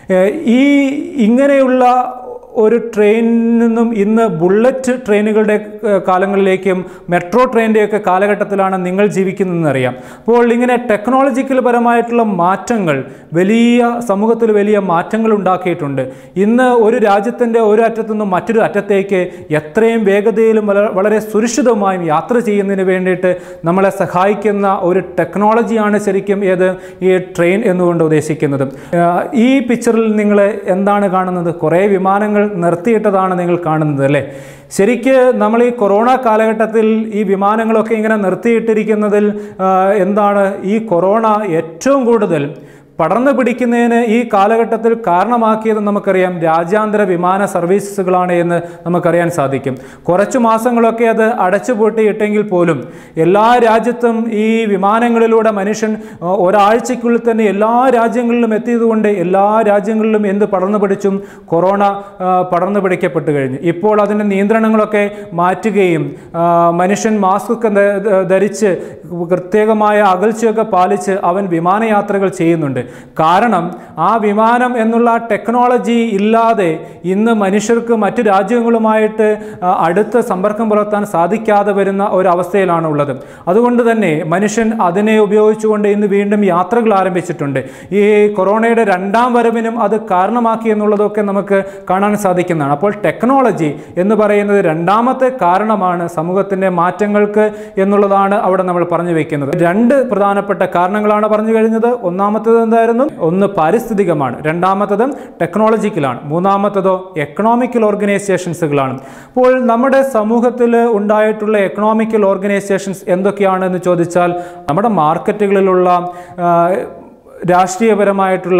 ഈ ഇങ്ങനെയുള്ള ഒരു ട്രെയിനിൽ നിന്നും ഇന്ന് ബുള്ളറ്റ് ട്രെയിനുകളുടെ കാലങ്ങളിലേക്കും മെട്രോ ട്രെയിനിൻ്റെയൊക്കെ കാലഘട്ടത്തിലാണ് നിങ്ങൾ ജീവിക്കുന്നതെന്ന് അറിയാം. അപ്പോൾ ഇങ്ങനെ ടെക്നോളജിക്കൽ പരമായിട്ടുള്ള മാറ്റങ്ങൾ വലിയ സമൂഹത്തിൽ വലിയ മാറ്റങ്ങൾ ഉണ്ടാക്കിയിട്ടുണ്ട്. ഇന്ന് ഒരു രാജ്യത്തിൻ്റെ ഒരു അറ്റത്തുനിന്നും മറ്റൊരു അറ്റത്തേക്ക് എത്രയും വേഗതയിലും വളരെ സുരക്ഷിതമായും യാത്ര ചെയ്യുന്നതിന് വേണ്ടിയിട്ട് നമ്മളെ സഹായിക്കുന്ന ഒരു ടെക്നോളജിയാണ് ശരിക്കും ഏത് ഈ ട്രെയിൻ എന്നുകൊണ്ട് ഉദ്ദേശിക്കുന്നത്. ഈ പിക്ചറിൽ നിങ്ങൾ എന്താണ് കാണുന്നത്? കുറേ വിമാനങ്ങൾ നിർത്തിയിട്ടതാണ് നിങ്ങൾ കാണുന്നത് അല്ലേ. ശരിക്ക് നമ്മൾ ഈ കൊറോണ കാലഘട്ടത്തിൽ ഈ വിമാനങ്ങളൊക്കെ ഇങ്ങനെ നിർത്തിയിട്ടിരിക്കുന്നതിൽ എന്താണ്, ഈ കൊറോണ ഏറ്റവും കൂടുതൽ പടർന്നു പിടിക്കുന്നതിന് ഈ കാലഘട്ടത്തിൽ കാരണമാക്കിയത് നമുക്കറിയാം രാജ്യാന്തര വിമാന സർവീസുകളാണ് എന്ന് നമുക്കറിയാൻ സാധിക്കും. കുറച്ചു മാസങ്ങളൊക്കെ അത് അടച്ചുപൂട്ടിയിട്ടെങ്കിൽ പോലും എല്ലാ രാജ്യത്തും ഈ വിമാനങ്ങളിലൂടെ മനുഷ്യൻ ഒരാഴ്ചയ്ക്കുള്ളിൽ തന്നെ എല്ലാ രാജ്യങ്ങളിലും എത്തിയതുകൊണ്ട് എല്ലാ രാജ്യങ്ങളിലും എന്ത് പടർന്നു പിടിച്ചും കൊറോണ പടർന്നു പിടിക്കപ്പെട്ടു കഴിഞ്ഞു. ഇപ്പോൾ അതിൻ്റെ നിയന്ത്രണങ്ങളൊക്കെ മാറ്റുകയും മനുഷ്യൻ മാസ്കൊക്കെ ധരിച്ച് പ്രത്യേകമായ അകൽച്ചയൊക്കെ പാലിച്ച് അവൻ വിമാനയാത്രകൾ ചെയ്യുന്നുണ്ട്. കാരണം ആ വിമാനം എന്നുള്ള ടെക്നോളജി ഇല്ലാതെ ഇന്ന് മനുഷ്യർക്ക് മറ്റു രാജ്യങ്ങളുമായിട്ട് അടുത്ത സമ്പർക്കം പുലർത്താൻ സാധിക്കാതെ വരുന്ന ഒരവസ്ഥയിലാണ് ഉള്ളത്. അതുകൊണ്ട് തന്നെ മനുഷ്യൻ അതിനെ ഉപയോഗിച്ചുകൊണ്ട് ഇന്ന് വീണ്ടും യാത്രകൾ ആരംഭിച്ചിട്ടുണ്ട്. ഈ കൊറോണയുടെ രണ്ടാം വരവിനും അത് കാരണമാക്കി എന്നുള്ളതൊക്കെ നമുക്ക് കാണാൻ സാധിക്കുന്നതാണ്. അപ്പോൾ ടെക്നോളജി എന്ന് പറയുന്നത് രണ്ടാമത്തെ കാരണമാണ് സമൂഹത്തിൻ്റെ മാറ്റങ്ങൾക്ക് എന്നുള്ളതാണ് അവിടെ നമ്മൾ പറഞ്ഞു വയ്ക്കുന്നത്. രണ്ട് പ്രധാനപ്പെട്ട കാരണങ്ങളാണ് പറഞ്ഞു കഴിഞ്ഞത്. ഒന്നാമത്തേത് എന്തായിരുന്നു? ഒന്ന് പാരിസ്ഥിതികമാണ്, രണ്ടാമത്തത് ടെക്നോളജിക്കലാണ്, മൂന്നാമത്തതോ എക്കണോമിക്കൽ ഓർഗനൈസേഷൻസുകളാണ്. അപ്പോൾ നമ്മുടെ സമൂഹത്തിൽ ഉണ്ടായിട്ടുള്ള എക്കണോമിക്കൽ ഓർഗനൈസേഷൻസ് എന്തൊക്കെയാണെന്ന് ചോദിച്ചാൽ നമ്മുടെ മാർക്കറ്റുകളിലുള്ള രാഷ്ട്രീയപരമായിട്ടുള്ള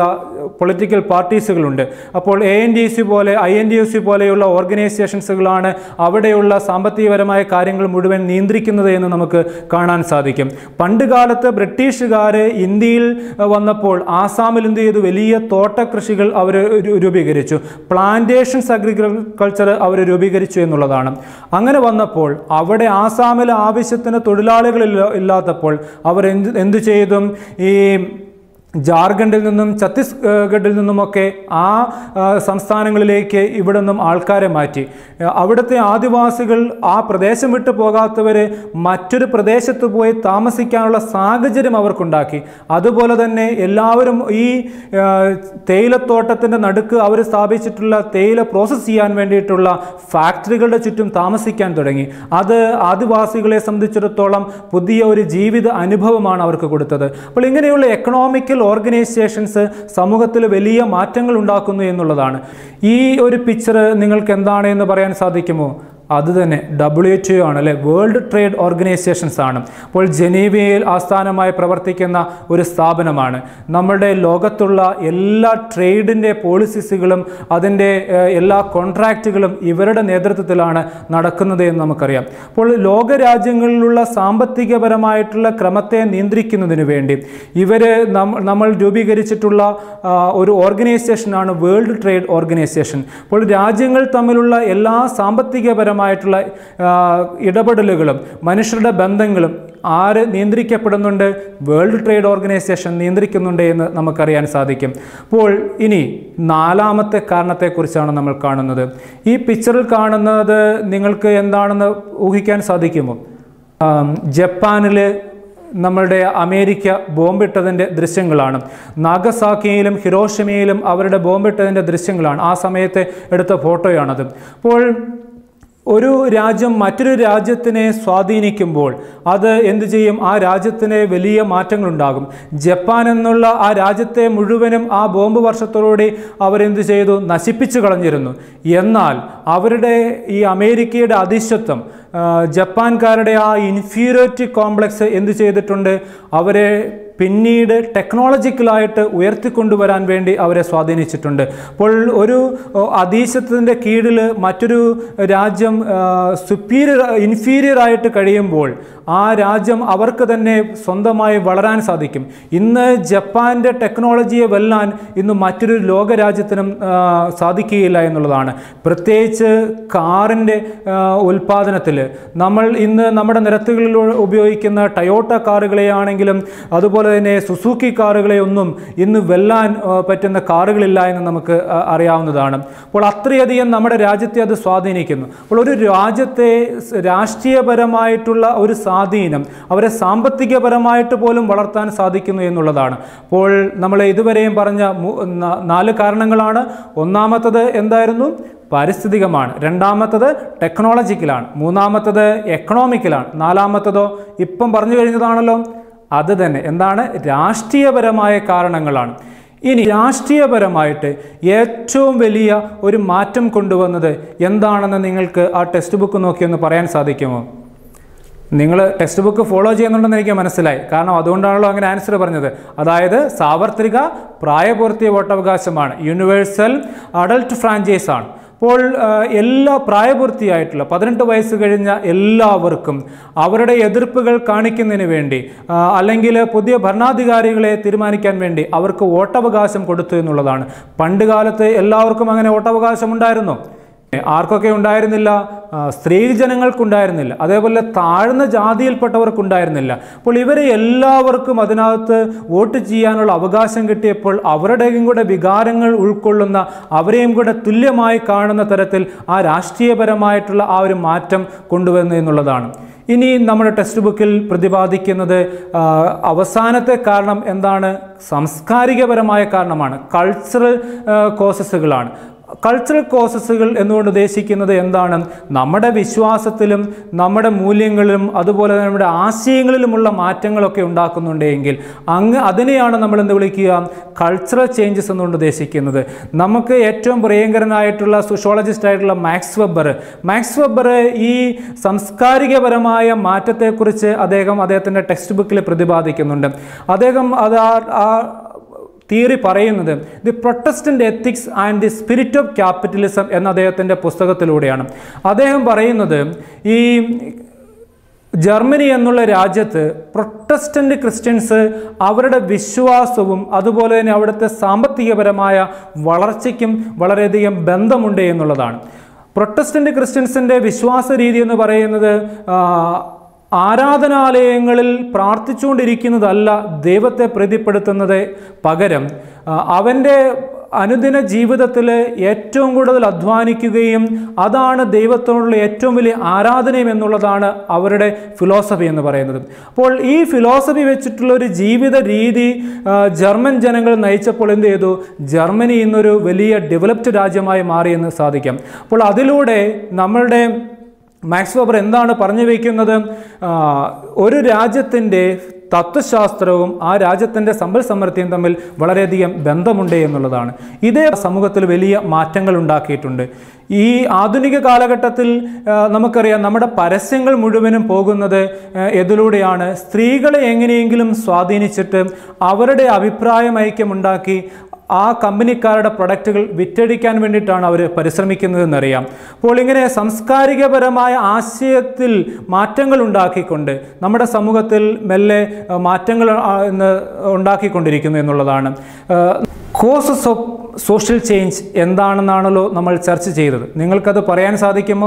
പൊളിറ്റിക്കൽ പാർട്ടീസുകളുണ്ട്. അപ്പോൾ എ എൻ ഡി സി പോലെ I N D U C പോലെയുള്ള ഓർഗനൈസേഷൻസുകളാണ് അവിടെയുള്ള സാമ്പത്തികപരമായ കാര്യങ്ങൾ മുഴുവൻ നിയന്ത്രിക്കുന്നത് എന്ന് നമുക്ക് കാണാൻ സാധിക്കും. പണ്ട് കാലത്ത് ബ്രിട്ടീഷുകാർ ഇന്ത്യയിൽ വന്നപ്പോൾ ആസാമിൽ എന്ത് ചെയ്തു? വലിയ തോട്ടകൃഷികൾ അവർ രൂപീകരിച്ചു. പ്ലാന്റേഷൻസ് അഗ്രികൾച്ചർ അവർ രൂപീകരിച്ചു എന്നുള്ളതാണ്. അങ്ങനെ വന്നപ്പോൾ അവിടെ ആസാമിൽ ആവശ്യത്തിന് തൊഴിലാളികൾ ഇല്ലാത്തപ്പോൾ അവർ എന്ത് എന്തു ചെയ്തു? ഈ ജാർഖണ്ഡിൽ നിന്നും ഛത്തീസ്ഗഡിൽ നിന്നുമൊക്കെ ആ സംസ്ഥാനങ്ങളിലേക്ക് ഇവിടെ നിന്നും ആൾക്കാരെ മാറ്റി. അവിടുത്തെ ആദിവാസികൾ ആ പ്രദേശം വിട്ടു പോകാത്തവർ മറ്റൊരു പ്രദേശത്ത് പോയി താമസിക്കാനുള്ള സാഹചര്യം അവർക്കുണ്ടാക്കി. അതുപോലെ തന്നെ എല്ലാവരും ഈ തേയിലത്തോട്ടത്തിൻ്റെ നടുക്ക് അവർ സ്ഥാപിച്ചിട്ടുള്ള തേയില പ്രോസസ്സ് ചെയ്യാൻ വേണ്ടിയിട്ടുള്ള ഫാക്ടറികളുടെ ചുറ്റും താമസിക്കാൻ തുടങ്ങി. അത് ആദിവാസികളെ സംബന്ധിച്ചിടത്തോളം പുതിയ ഒരു ജീവിത അനുഭവമാണ് അവർക്ക് കൊടുത്തത്. അപ്പോൾ ഇങ്ങനെയുള്ള എക്കണോമിക്കൽ ഓർഗനൈസേഷൻസ് സമൂഹത്തിൽ വലിയ മാറ്റങ്ങൾ ഉണ്ടാക്കുന്നു എന്നുള്ളതാണ്. ഈ ഒരു പിക്ചർ നിങ്ങൾക്ക് എന്താണ് എന്ന് പറയാൻ സാധിക്കുമോ? അത് തന്നെ ഡബ്ല്യു എച്ച് ഒ ആണ്, അല്ലെ? വേൾഡ് ട്രേഡ് ഓർഗനൈസേഷൻസ് ആണ്. അപ്പോൾ ജനീവയിൽ ആസ്ഥാനമായി പ്രവർത്തിക്കുന്ന ഒരു സ്ഥാപനമാണ്. നമ്മുടെ ലോകത്തുള്ള എല്ലാ ട്രേഡിൻ്റെ പോളിസീസുകളും അതിൻ്റെ എല്ലാ കോൺട്രാക്റ്റുകളും ഇവരുടെ നേതൃത്വത്തിലാണ് നടക്കുന്നത് എന്ന് നമുക്കറിയാം. അപ്പോൾ ലോകരാജ്യങ്ങളിലുള്ള സാമ്പത്തികപരമായിട്ടുള്ള ക്രമത്തെ നിയന്ത്രിക്കുന്നതിന് വേണ്ടി ഇവർ നമ്മൾ രൂപീകരിച്ചിട്ടുള്ള ഒരു ഓർഗനൈസേഷനാണ് വേൾഡ് ട്രേഡ് ഓർഗനൈസേഷൻ. അപ്പോൾ രാജ്യങ്ങൾ തമ്മിലുള്ള എല്ലാ സാമ്പത്തികപരമായ ായിട്ടുള്ള ഇടപെടലുകളും മനുഷ്യരുടെ ബന്ധങ്ങളും ആര് നിയന്ത്രിക്കപ്പെടുന്നുണ്ട്? വേൾഡ് ട്രേഡ് ഓർഗനൈസേഷൻ നിയന്ത്രിക്കുന്നുണ്ട് എന്ന് നമുക്കറിയാൻ സാധിക്കും. അപ്പോൾ ഇനി നാലാമത്തെ കാരണത്തെക്കുറിച്ചാണ് നമ്മൾ കാണുന്നത്. ഈ പിക്ചറിൽ കാണുന്നത് നിങ്ങൾക്ക് എന്താണെന്ന് ഊഹിക്കാൻ സാധിക്കുമോ? ജപ്പാനിൽ നമ്മളുടെ അമേരിക്ക ബോംബിട്ടതിൻ്റെ ദൃശ്യങ്ങളാണ്. നാഗസാക്കിയിലും ഹിരോഷിമയിലും അവരുടെ ബോംബിട്ടതിൻ്റെ ദൃശ്യങ്ങളാണ്. ആ സമയത്ത് എടുത്ത ഫോട്ടോയാണത്. അപ്പോൾ ഒരു രാജ്യം മറ്റൊരു രാജ്യത്തിനെ സ്വാധീനിക്കുമ്പോൾ അത് എന്തു ചെയ്യും? ആ രാജ്യത്തിന് വലിയ മാറ്റങ്ങളുണ്ടാകും. ജപ്പാൻ എന്നുള്ള ആ രാജ്യത്തെ മുഴുവനും ആ ബോംബ് വർഷത്തോടുകൂടി അവരെന്ത് ചെയ്തു? നശിപ്പിച്ചു കളഞ്ഞിരുന്നു. എന്നാൽ അവരുടെ ഈ അമേരിക്കയുടെ അധിശത്വം, ജപ്പാൻകാരുടെ ആ ഇൻഫീരിയോറിറ്റി കോംപ്ലക്സ് എന്ത് ചെയ്തിട്ടുണ്ട്? അവരെ പിന്നീട് ടെക്നോളജിക്കലായിട്ട് ഉയർത്തിക്കൊണ്ടുവരാൻ വേണ്ടി അവരെ സ്വാധീനിച്ചിട്ടുണ്ട്. അപ്പോൾ ഒരു അധീശത്വത്തിൻ്റെ കീഴിൽ മറ്റൊരു രാജ്യം സുപ്പീരിയർ ഇൻഫീരിയർ ആയിട്ട് കഴിയുമ്പോൾ ആ രാജ്യം അവർക്ക് തന്നെ സ്വന്തമായി വളരാൻ സാധിക്കും. ഇന്ന് ജപ്പാൻ്റെ ടെക്നോളജിയെ വെല്ലാൻ ഇന്ന് മറ്റൊരു ലോകരാജ്യത്തിനും സാധിക്കുകയില്ല എന്നുള്ളതാണ്. പ്രത്യേകിച്ച് കാറിൻ്റെ ഉൽപ്പാദനത്തിൽ നമ്മൾ ഇന്ന് നമ്മുടെ നിരത്തുകളിൽ ഉപയോഗിക്കുന്ന ടയോട്ട കാറുകളെയാണെങ്കിലും അതുപോലെ തന്നെ സുസുക്കി കാറുകളെ ഒന്നും ഇന്ന് വെല്ലാൻ പറ്റുന്ന കാറുകളില്ല എന്ന് നമുക്ക് അറിയാവുന്നതാണ്. അപ്പോൾ അത്രയധികം നമ്മുടെ രാജ്യത്തെ അത് സ്വാധീനിക്കുന്നു. അപ്പോൾ ഒരു രാജ്യത്തെ രാഷ്ട്രീയപരമായിട്ടുള്ള ഒരു സ്വാധീനം അവരെ സാമ്പത്തികപരമായിട്ട് പോലും വളർത്താൻ സാധിക്കുന്നു എന്നുള്ളതാണ്. അപ്പോൾ നമ്മൾ ഇതുവരെയും പറഞ്ഞ നാല് കാരണങ്ങളാണ്. ഒന്നാമത്തത് എന്തായിരുന്നു? പാരിസ്ഥിതികമാണ്. രണ്ടാമത്തത് ടെക്നോളജിക്കലാണ്. മൂന്നാമത്തത് എക്കണോമിക്കലാണ്. നാലാമത്തതോ ഇപ്പം പറഞ്ഞു കഴിഞ്ഞതാണല്ലോ, അത് തന്നെ എന്താണ്? രാഷ്ട്രീയപരമായ കാരണങ്ങളാണ്. ഇനി രാഷ്ട്രീയപരമായിട്ട് ഏറ്റവും വലിയ ഒരു മാറ്റം കൊണ്ടുവന്നത് എന്താണെന്ന് നിങ്ങൾക്ക് ആ ടെക്സ്റ്റ് ബുക്ക് നോക്കിയൊന്ന് പറയാൻ സാധിക്കുമോ? നിങ്ങൾ ടെക്സ്റ്റ് ബുക്ക് ഫോളോ ചെയ്യുന്നുണ്ടെന്ന് എനിക്ക് മനസ്സിലായി. കാരണം അതുകൊണ്ടാണല്ലോ അങ്ങനെ ആൻസർ പറഞ്ഞത്. അതായത് സാർവത്രിക പ്രായപൂർത്തി വോട്ടവകാശമാണ്, യൂണിവേഴ്സൽ അഡൽട്ട് ഫ്രാഞ്ചൈസ് ആണ്. അപ്പോൾ എല്ലാ പ്രായപൂർത്തിയായിട്ടുള്ള പതിനെട്ട് വയസ്സ് കഴിഞ്ഞ എല്ലാവർക്കും അവരുടെ എതിർപ്പുകൾ കാണിക്കുന്നതിന് വേണ്ടി അല്ലെങ്കിൽ പുതിയ ഭരണാധികാരികളെ തീരുമാനിക്കാൻ വേണ്ടി അവർക്ക് വോട്ടവകാശം കൊടുത്തു എന്നുള്ളതാണ്. പണ്ട് കാലത്ത് എല്ലാവർക്കും അങ്ങനെ വോട്ടവകാശം ഉണ്ടായിരുന്നു. ആർക്കൊക്കെ ഉണ്ടായിരുന്നില്ല? സ്ത്രീ ജനങ്ങൾക്കുണ്ടായിരുന്നില്ല, അതേപോലെ താഴ്ന്ന ജാതിയിൽപ്പെട്ടവർക്കുണ്ടായിരുന്നില്ല. അപ്പോൾ ഇവരെ എല്ലാവർക്കും അതിനകത്ത് വോട്ട് ചെയ്യാനുള്ള അവകാശം കിട്ടിയപ്പോൾ അവരുടെയും കൂടെ വികാരങ്ങൾ ഉൾക്കൊള്ളുന്ന, അവരെയും കൂടെ തുല്യമായി കാണുന്ന തരത്തിൽ ആ രാഷ്ട്രീയപരമായിട്ടുള്ള ആ ഒരു മാറ്റം കൊണ്ടുവന്നു എന്നുള്ളതാണ്. ഇനി നമ്മുടെ ടെക്സ്റ്റ് ബുക്കിൽ പ്രതിപാദിക്കുന്നത് അവസാനത്തെ കാരണം എന്താണ്? സാംസ്കാരികപരമായ കാരണമാണ്, കൾച്ചറൽ കോസസുകളാണ്. കൾച്ചറൽ കോസസുകൾ എന്നുകൊണ്ട് ഉദ്ദേശിക്കുന്നത് എന്താണ്? നമ്മുടെ വിശ്വാസത്തിലും നമ്മുടെ മൂല്യങ്ങളിലും അതുപോലെ നമ്മുടെ ആശയങ്ങളിലുമുള്ള മാറ്റങ്ങളൊക്കെ ഉണ്ടാക്കുന്നുണ്ടെങ്കിൽ അങ്ങ് അതിനെയാണ് നമ്മൾ എന്ത് വിളിക്കുക? കൾച്ചറൽ ചേഞ്ചസ് എന്നുകൊണ്ട് ഉദ്ദേശിക്കുന്നത്. നമുക്ക് ഏറ്റവും പ്രിയങ്കരനായിട്ടുള്ള സോഷ്യോളജിസ്റ്റ് ആയിട്ടുള്ള മാക്സ് വെബർ മാക്സ് വെബർ ഈ സാംസ്കാരികപരമായ മാറ്റത്തെക്കുറിച്ച് അദ്ദേഹം അദ്ദേഹത്തിൻ്റെ ടെക്സ്റ്റ് ബുക്കിൽ പ്രതിപാദിക്കുന്നുണ്ട്. അദ്ദേഹം അത് ആ തിയറി പറയുന്നത് the Protestant ethics and the spirit of capitalism എന്ന അദ്ദേഹത്തിൻ്റെ പുസ്തകത്തിലൂടെയാണ്. അദ്ദേഹം പറയുന്നത് ഈ ജർമ്മനി എന്നുള്ള രാജ്യത്ത് പ്രൊട്ടസ്റ്റന്റ് ക്രിസ്ത്യൻസ് അവരുടെ വിശ്വാസവും അതുപോലെ തന്നെ അവിടുത്തെ സാമ്പത്തികപരമായ വളർച്ചയ്ക്കും വളരെയധികം ബന്ധമുണ്ട് എന്നുള്ളതാണ്. പ്രൊട്ടസ്റ്റന്റ് ക്രിസ്ത്യൻസിൻ്റെ വിശ്വാസ രീതി എന്ന് പറയുന്നത് ആരാധനാലയങ്ങളിൽ പ്രാർത്ഥിച്ചുകൊണ്ടിരിക്കുന്നതല്ല ദൈവത്തെ പ്രീതിപ്പെടുത്തുന്നത്, പകരം അവൻ്റെ അനുദിന ജീവിതത്തിൽ ഏറ്റവും കൂടുതൽ അധ്വാനിക്കുകയും അതാണ് ദൈവത്തോടുള്ള ഏറ്റവും വലിയ ആരാധനയും എന്നുള്ളതാണ് അവരുടെ ഫിലോസഫി എന്ന് പറയുന്നത്. അപ്പോൾ ഈ ഫിലോസഫി വെച്ചിട്ടുള്ള ഒരു ജീവിത രീതി ജർമ്മൻ ജനങ്ങൾ നയിച്ചപ്പോൾ എന്ത് ചെയ്തു? ജർമ്മനി ഇന്നൊരു വലിയ ഡെവലപ്ഡ് രാജ്യമായി മാറിയെന്ന് സാധിക്കാം. അപ്പോൾ അതിലൂടെ നമ്മളുടെ മാക്സ് വെബർ എന്താണ് പറഞ്ഞു വയ്ക്കുന്നത്? ഒരു രാജ്യത്തിൻ്റെ തത്വശാസ്ത്രവും ആ രാജ്യത്തിൻ്റെ സമ്പൽ സമൃദ്ധിയും തമ്മിൽ വളരെയധികം ബന്ധമുണ്ട് എന്നുള്ളതാണ്. ഇതേ സമൂഹത്തിൽ വലിയ മാറ്റങ്ങൾ ഉണ്ടാക്കിയിട്ടുണ്ട്. ഈ ആധുനിക കാലഘട്ടത്തിൽ നമുക്കറിയാം നമ്മുടെ പരസ്യങ്ങൾ മുഴുവനും പോകുന്നത് ഇതിലൂടെയാണ്. സ്ത്രീകളെ എങ്ങനെയെങ്കിലും സ്വാധീനിച്ചിട്ട് അവരുടെ അഭിപ്രായം ഐക്യമുണ്ടാക്കി ആ കമ്പനിക്കാരുടെ പ്രൊഡക്റ്റുകൾ വിറ്റഴിക്കാൻ വേണ്ടിയിട്ടാണ് അവർ പരിശ്രമിക്കുന്നതെന്നറിയാം. അപ്പോൾ ഇങ്ങനെ സാംസ്കാരികപരമായ ആശയത്തിൽ മാറ്റങ്ങൾ ഉണ്ടാക്കിക്കൊണ്ട് നമ്മുടെ സമൂഹത്തിൽ മെല്ലെ മാറ്റങ്ങൾ ഉണ്ടാക്കിക്കൊണ്ടിരിക്കുന്നു എന്നുള്ളതാണ്. കോസസ് ഓഫ് സോഷ്യൽ ചേഞ്ച് എന്താണെന്നാണല്ലോ നമ്മൾ ചർച്ച ചെയ്തത്. നിങ്ങൾക്കത് പറയാൻ സാധിക്കുമോ?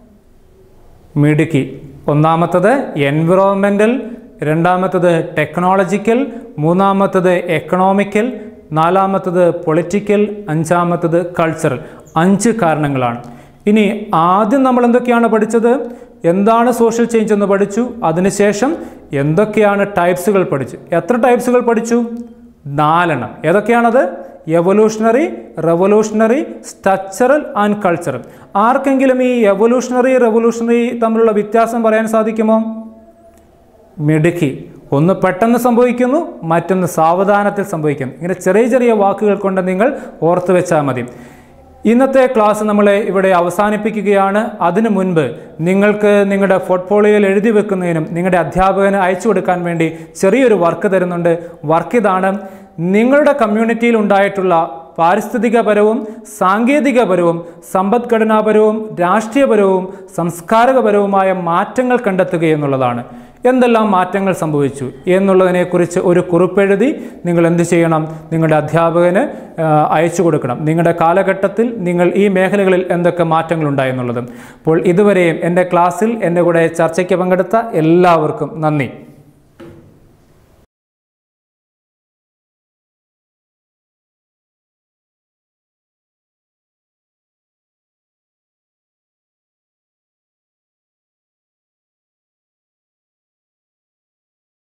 മിടുക്കി. ഒന്നാമത്തത് എൻവിറോൺമെൻ്റൽ, രണ്ടാമത്തത് ടെക്നോളജിക്കൽ, മൂന്നാമത്തത് എക്കണോമിക്കൽ, നാലാമത്തത് പൊളിറ്റിക്കൽ, അഞ്ചാമത്തത് കൾച്ചറൽ. അഞ്ച് കാരണങ്ങളാണ്. ഇനി ആദ്യം നമ്മൾ എന്തൊക്കെയാണ് പഠിച്ചത്? എന്താണ് സോഷ്യൽ ചേഞ്ച് എന്ന് പഠിച്ചു. അതിനുശേഷം എന്തൊക്കെയാണ് ടൈപ്സുകൾ പഠിച്ചു. എത്ര ടൈപ്സുകൾ പഠിച്ചു? നാലെണ്ണം. ഏതൊക്കെയാണത്? Evolutionary, revolutionary, structural and cultural. ആർക്കെങ്കിലും ഈ എവല്യൂഷണറി റെവല്യൂഷണറി തമ്മിലുള്ള വ്യത്യാസം പറയാൻ സാധിക്കുമോ? മിടുക്കി. ഒന്ന് പെട്ടെന്ന് സംഭവിക്കുന്നു, മറ്റൊന്ന് സാവധാനത്തിൽ സംഭവിക്കുന്നു. ഇങ്ങനെ ചെറിയ ചെറിയ വാക്കുകൾ കൊണ്ട് നിങ്ങൾ ഓർത്തു വെച്ചാൽ മതി. ഇന്നത്തെ ക്ലാസ് നമ്മളെ ഇവിടെ അവസാനിപ്പിക്കുകയാണ്. അതിനു മുൻപ് നിങ്ങൾക്ക് നിങ്ങളുടെ പോർട്ട്ഫോളിയോയിൽ എഴുതി വെക്കുന്നതിനും നിങ്ങളുടെ അധ്യാപകന് അയച്ചു കൊടുക്കാൻ വേണ്ടി ചെറിയൊരു വർക്ക് തരുന്നുണ്ട്. വർക്ക് ഇതാണ്: നിങ്ങളുടെ കമ്മ്യൂണിറ്റിയിൽ ഉണ്ടായിട്ടുള്ള പാരിസ്ഥിതികപരവും സാങ്കേതികപരവും സമ്പദ്ഘടനാപരവും രാഷ്ട്രീയപരവും സംസ്കാരകപരവുമായ മാറ്റങ്ങൾ കണ്ടെത്തുക എന്നുള്ളതാണ്. എന്തെല്ലാം മാറ്റങ്ങൾ സംഭവിച്ചു എന്നുള്ളതിനെക്കുറിച്ച് ഒരു കുറിപ്പെഴുതി നിങ്ങൾ എന്ത് ചെയ്യണം? നിങ്ങളുടെ അധ്യാപകന് അയച്ചു കൊടുക്കണം. നിങ്ങളുടെ കാലഘട്ടത്തിൽ നിങ്ങൾ ഈ മേഖലകളിൽ എന്തൊക്കെ മാറ്റങ്ങൾ ഉണ്ടായെന്നുള്ളത്. അപ്പോൾ ഇതുവരെയും എൻ്റെ ക്ലാസ്സിൽ എൻ്റെ കൂടെ ചർച്ചയ്ക്ക് പങ്കെടുത്ത എല്ലാവർക്കും നന്ദി.